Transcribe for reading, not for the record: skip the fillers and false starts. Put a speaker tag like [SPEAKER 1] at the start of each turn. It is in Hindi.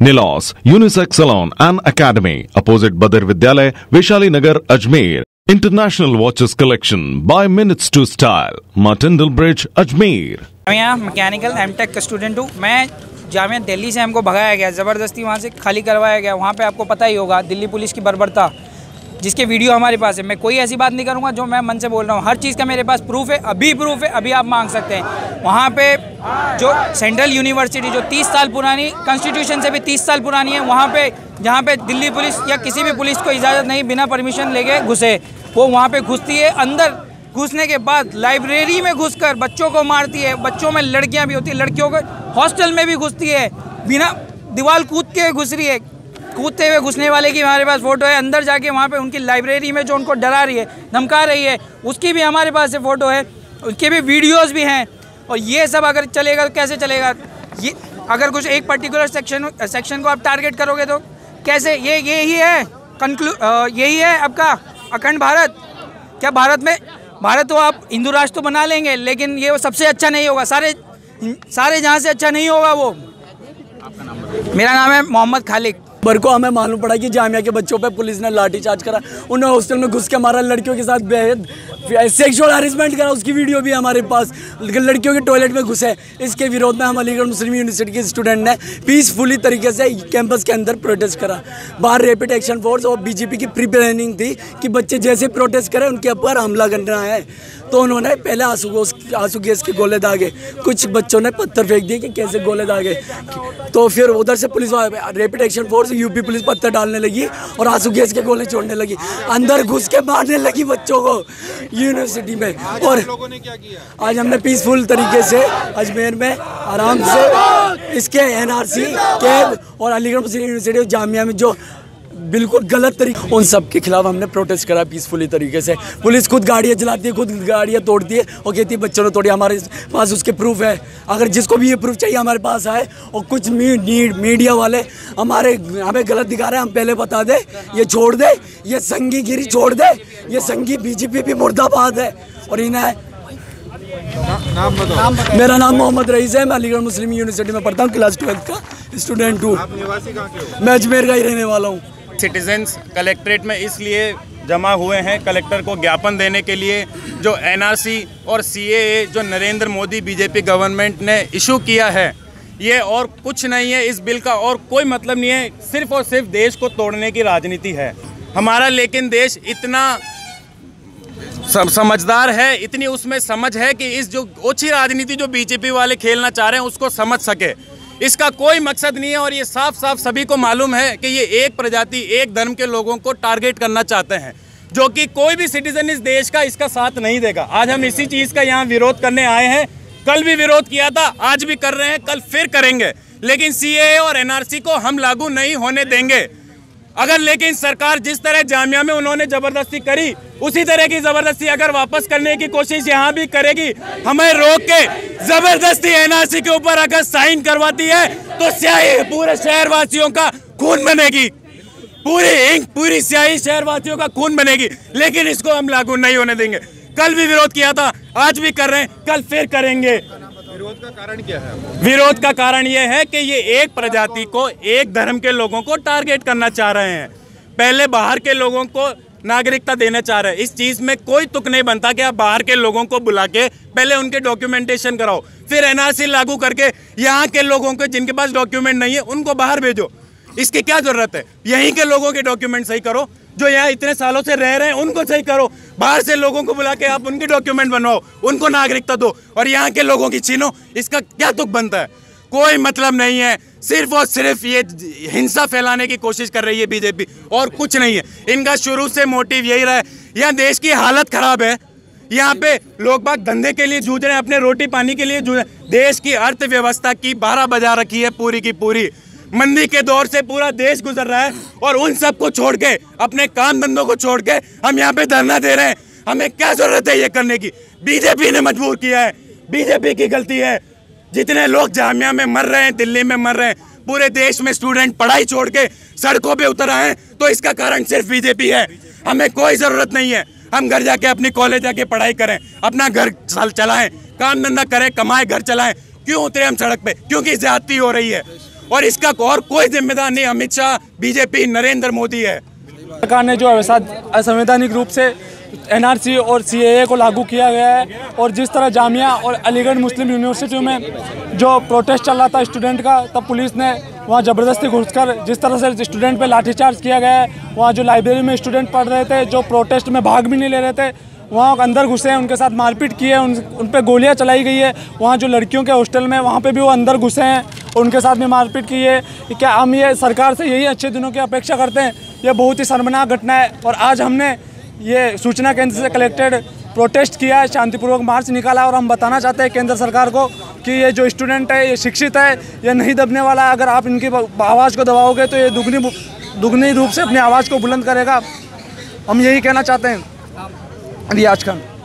[SPEAKER 1] Nilos, Unisex Salon and Academy, opposite Badr Vidyalay, Vaishali Nagar, Ajmer. International Watches Collection by Minutes to Style, Martindale Bridge, Ajmer.
[SPEAKER 2] मैं यहाँ मैकेनिकल एमटेक का स्टूडेंट हूँ। मैं जामिया दिल्ली से हमको भगाया गया, ज़बरदस्ती वहाँ से खाली करवाया गया। वहाँ पे आपको पता ही होगा दिल्ली पुलिस की बर्बरता, जिसके वीडियो हमारे पास है। मैं कोई ऐसी बात नहीं करूँगा जो मैं मन से बोल रहा हूँ। हर चीज़ का मेरे पास प्रूफ है, अभी प्रूफ है, अभी आप मांग सकते हैं। वहाँ पे जो सेंट्रल यूनिवर्सिटी जो 30 साल पुरानी, कॉन्स्टिट्यूशन से भी 30 साल पुरानी है, वहाँ पे जहाँ पे दिल्ली पुलिस या किसी भी पुलिस को इजाज़त नहीं, बिना परमिशन लेके घुसे, वो वहाँ पे घुसती है। अंदर घुसने के बाद लाइब्रेरी में घुसकर बच्चों को मारती है। बच्चों में लड़कियाँ भी होती है, लड़कियों को हॉस्टल में भी घुसती है, बिना दीवार कूद के घुस रही है। कूदते हुए घुसने वाले की हमारे पास फ़ोटो है। अंदर जाके वहाँ पे उनकी लाइब्रेरी में जो उनको डरा रही है, धमका रही है, उसकी भी हमारे पास फ़ोटो है, उसके भी वीडियोस भी हैं। और ये सब अगर चलेगा तो कैसे चलेगा? ये अगर कुछ एक पर्टिकुलर सेक्शन को आप टारगेट करोगे तो कैसे? यही है यही है आपका अखंड भारत। क्या भारत तो आप हिंदू राष्ट्र तो बना लेंगे, लेकिन ये सबसे अच्छा नहीं होगा, सारे जहाँ से अच्छा नहीं होगा वो। मेरा नाम है मोहम्मद खालिक।
[SPEAKER 3] बर को हमें मालूम पड़ा कि जामिया के बच्चों पे पुलिस ने लाठीचार्ज करा, उन्हें हॉस्टल में घुस के मारा, लड़कियों के साथ बेहद सेक्सुअल हैरेसमेंट करा। उसकी वीडियो भी हमारे पास, लड़कियों के टॉयलेट में घुसे। इसके विरोध में हम अलीगढ़ मुस्लिम यूनिवर्सिटी के स्टूडेंट ने पीसफुली तरीके से कैंपस के अंदर प्रोटेस्ट करा। बाहर रैपिड एक्शन फोर्स और बीजेपी की प्री प्लानिंग थी कि बच्चे जैसे प्रोटेस्ट करें उनके ऊपर हमला करना है। तो उन्होंने पहले आंसू गैस के गोले दागे, कुछ बच्चों ने पत्थर फेंक दिए कि कैसे गोले दागे। तो फिर उधर से police rapid action force UP police पत्थर डालने लगी और आंसू गैस के गोले छोड़ने लगी, अंदर घुस के मारने लगी बच्चों को यूनिवर्सिटी में। और लोगों ने क्या किया? आज हमने पीसफुल तरीके से अजमेर में आराम से इसके एनआरसी कैब और अलीगढ़ मुस्लिम यूनिवर्सिटी जामिया में जो बिल्कुल गलत तरीके, उन सब के खिलाफ हमने प्रोटेस्ट करा पीसफुली तरीके से। पुलिस खुद गाड़ियाँ जलाती है, खुद गाड़ियाँ तोड़ती है और कहती है बच्चों ने तोड़ी। हमारे पास उसके प्रूफ है। अगर जिसको भी ये प्रूफ चाहिए हमारे पास आए। और कुछ मीडिया वाले हमें गलत दिखा रहे हैं, हम पहले बता दें, ये छोड़ दे, ये संघीगिरी छोड़ दे, ये संघी बीजेपी भी मुर्दाबाद है। और इन्हें मेरा नाम मोहम्मद रईस है, मैं अलीगढ़ मुस्लिम यूनिवर्सिटी में पढ़ता हूँ, क्लास 12 का स्टूडेंट हूँ। मैं अजमेर का ही रहने वाला हूँ।
[SPEAKER 4] सिटीजन्स कलेक्ट्रेट में इसलिए जमा हुए हैं कलेक्टर को ज्ञापन देने के लिए, जो एनआरसी और सीएए जो नरेंद्र मोदी बीजेपी गवर्नमेंट ने इशू किया है, ये और कुछ नहीं है। इस बिल का और कोई मतलब नहीं है, सिर्फ और सिर्फ देश को तोड़ने की राजनीति है हमारा। लेकिन देश इतना समझदार है, इतनी उसमें समझ है कि इस जो ओछी राजनीति जो बीजेपी वाले खेलना चाह रहे हैं उसको समझ सके। इसका कोई मकसद नहीं है और ये साफ साफ सभी को मालूम है कि ये एक प्रजाति, एक धर्म के लोगों को टारगेट करना चाहते हैं, जो कि कोई भी सिटीजन इस देश का इसका साथ नहीं देगा। आज हम इसी चीज़ का यहाँ विरोध करने आए हैं। कल भी विरोध किया था, आज भी कर रहे हैं, कल फिर करेंगे। लेकिन सीएए और एनआरसी को हम लागू नहीं होने देंगे। अगर लेकिन सरकार जिस तरह जामिया में उन्होंने ज़बरदस्ती करी, उसी तरह की ज़बरदस्ती अगर वापस करने की कोशिश यहाँ भी करेगी, हमें रोक के ज़बरदस्ती एनआरसी के ऊपर अगर साइन करवाती है तो स्याही पूरे शहरवासियों का खून बनेगी, पूरी स्याही शहरवासियों का खून बनेगी। लेकिन इसको हम लागू नहीं होने देंगे। कल भी विरोध किया था, आज भी कर रहे हैं, कल फिर करेंगे।
[SPEAKER 5] विरोध का कारण क्या है?
[SPEAKER 4] विरोध का कारण यह है कि ये एक प्रजाति को, एक धर्म के लोगों को टारगेट करना चाह रहे हैं। पहले बाहर के लोगों को नागरिकता देना चाह रहे हैं। इस चीज़ में कोई तुक नहीं बनता कि आप बाहर के लोगों को बुला के पहले उनके डॉक्यूमेंटेशन कराओ, फिर एनआरसी लागू करके यहाँ के लोगों को जिनके पास डॉक्यूमेंट नहीं है उनको बाहर भेजो। इसकी क्या ज़रूरत है? यहीं के लोगों के डॉक्यूमेंट सही करो, जो यहाँ इतने सालों से रह रहे हैं उनको सही करो। बाहर से लोगों को बुला के आप उनके डॉक्यूमेंट बनवाओ, उनको नागरिकता दो, और यहाँ के लोगों की छीनो। इसका क्या तुक बनता है? कोई मतलब नहीं है। सिर्फ और सिर्फ ये हिंसा फैलाने की कोशिश कर रही है बीजेपी, और कुछ नहीं है। इनका शुरू से मोटिव यही रहा है। यहाँ देश की हालत खराब है, यहाँ पे लोग बाग धंधे के लिए जूझ रहे हैं, अपने रोटी पानी के लिए जूझ रहे हैं। देश की अर्थव्यवस्था की 12 बजा रखी है पूरी की पूरी। मंदी के दौर से पूरा देश गुजर रहा है, और उन सब को छोड़ के, अपने काम धंधों को छोड़ के हम यहाँ पे धरना दे रहे हैं। हमें क्या जरूरत है ये करने की? बीजेपी ने मजबूर किया है, बीजेपी की गलती है। जितने लोग जामिया में मर रहे हैं, दिल्ली में मर रहे हैं, पूरे देश में स्टूडेंट पढ़ाई छोड़ के सड़कों पे उतर आए हैं, तो इसका कारण सिर्फ बीजेपी है। हमें कोई ज़रूरत नहीं है। हम घर जाके अपनी कॉलेज जाके पढ़ाई करें, अपना घर चलाएं, काम धंधा करें, कमाएं, घर चलाएं। क्यों उतरे हम सड़क पे? क्योंकि ज्यादती हो रही है। और इसका और कोई जिम्मेदार नहीं अमित शाह, बीजेपी, नरेंद्र मोदी है।
[SPEAKER 6] सरकार ने जो असंवैधानिक रूप से NRC और CAA को लागू किया गया है, और जिस तरह जामिया और अलीगढ़ मुस्लिम यूनिवर्सिटियों में जो प्रोटेस्ट चल रहा था स्टूडेंट का, तब पुलिस ने वहाँ ज़बरदस्ती घुसकर जिस तरह से स्टूडेंट पे लाठीचार्ज किया गया है, वहाँ जो लाइब्रेरी में स्टूडेंट पढ़ रहे थे, जो प्रोटेस्ट में भाग भी नहीं ले रहे थे, वहाँ अंदर घुसे हैं, उनके साथ मारपीट की है, उन पे गोलियाँ चलाई गई है। वहाँ जो लड़कियों के हॉस्टल में, वहाँ पे भी वो अंदर घुसे हैं और उनके साथ भी मारपीट की है। क्या हम ये सरकार से यही अच्छे दिनों की अपेक्षा करते हैं? ये बहुत ही शर्मनाक घटना है। और आज हमने ये सूचना केंद्र से कलेक्टेड प्रोटेस्ट किया है, शांतिपूर्वक मार्च निकाला, और हम बताना चाहते हैं केंद्र सरकार को कि ये जो स्टूडेंट है ये शिक्षित है, ये नहीं दबने वाला है। अगर आप इनकी आवाज़ को दबाओगे तो ये दुगनी रूप से अपनी आवाज़ को बुलंद करेगा। हम यही कहना चाहते हैं। रियाज खान।